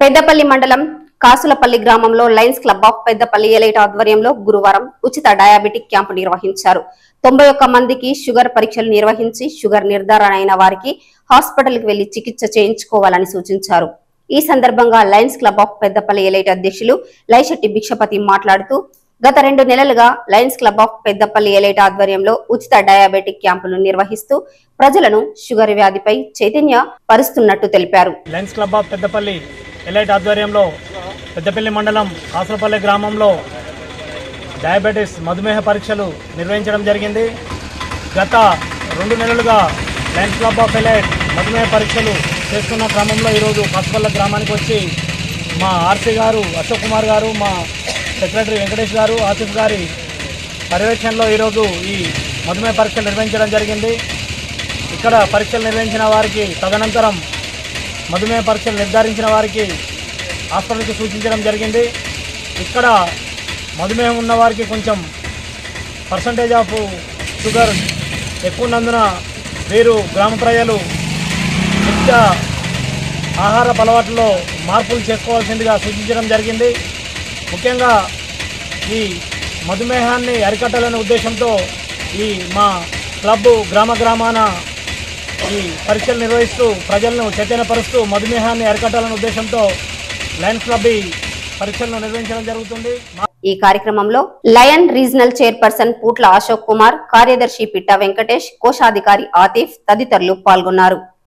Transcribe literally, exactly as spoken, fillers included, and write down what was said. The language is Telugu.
పెద్దపల్లి మండలం కాసులపల్లి గ్రామంలో lions club of Peddapalli elite ఆధ్వర్యంలో గురువారం ఉచిత డయాబెటిక్ క్యాంపు నిర్వహించారు. తొంభై ఒక్క మందికి షుగర్ పరీక్షలు నిర్వహించి షుగర్ నిర్ధారణ అయిన వారికి హాస్పిటల్ కి వెళ్లి చికిత్స చేయించుకోవాలని సూచించారు. ఈ సందర్భంగా lions club of Peddapalli elite అధ్యక్షులు లైశెట్టి భిక్షపతి మాట్లాడుతూ గత రెండు నెలలుగా lions club of Peddapalli elite ఆధ్వర్యంలో ఉచిత డయాబెటిక్ క్యాంపులు నిర్వహిస్తూ ప్రజలను షుగర్ వ్యాధిపై చైతన్య పరుస్తున్నట్టు తెలిపారు. Lions club of Peddapalli elite ఆధ్వర్యంలో పెద్దపల్లి మండలం కాసులపల్లి గ్రామంలో డయాబెటీస్ మధుమేహ పరీక్షలు నిర్వహించడం జరిగింది. గత రెండు నెలలుగా లయన్స్ క్లబ్ ఆఫ్ ఎలైట్ మధుమేహ పరీక్షలు చేస్తున్న క్రమంలో ఈరోజు కాసులపల్లి గ్రామానికి వచ్చి మా ఆర్సీ గారు అశోక్ కుమార్ గారు, మా సెక్రటరీ వెంకటేష్ గారు, ఆసిఫ్ గారి పర్యవేక్షణలో ఈరోజు ఈ మధుమేహ పరీక్షలు నిర్వహించడం జరిగింది. ఇక్కడ పరీక్షలు నిర్వహించిన వారికి తదనంతరం మధుమేహ పరీక్షలు నిర్ధారించిన వారికి హాస్పిటల్కి సూచించడం జరిగింది. ఇక్కడ మధుమేహం ఉన్న వారికి కొంచెం పర్సంటేజ్ ఆఫ్ షుగర్ ఎక్కువ ఉన్నందున వీరు గ్రామ ప్రజలు నిత్య ఆహార అలవాట్లలో మార్పులు చేసుకోవాల్సిందిగా సూచించడం జరిగింది. ముఖ్యంగా ఈ మధుమేహాన్ని అరికట్టాలనే ఉద్దేశంతో ఈ మా క్లబ్ గ్రామ గ్రామాన ఈ పరీక్షలు నిర్వహిస్తూ ప్రజలను చైతన్యపరుస్తూ మధుమేహాన్ని అరికట్టాలనే ఉద్దేశంతో లయన్స్ క్లబ్ ఈ పరీక్షలను నిర్వహించడం జరుగుతుంది. ఈ కార్యక్రమంలో లయన్ రీజనల్ చైర్పర్సన్ పూట్ల అశోక్ కుమార్, కార్యదర్శి పిట్ట వెంకటేష్, కోశాధికారి ఆతిఫ్ తదితరులు పాల్గొన్నారు.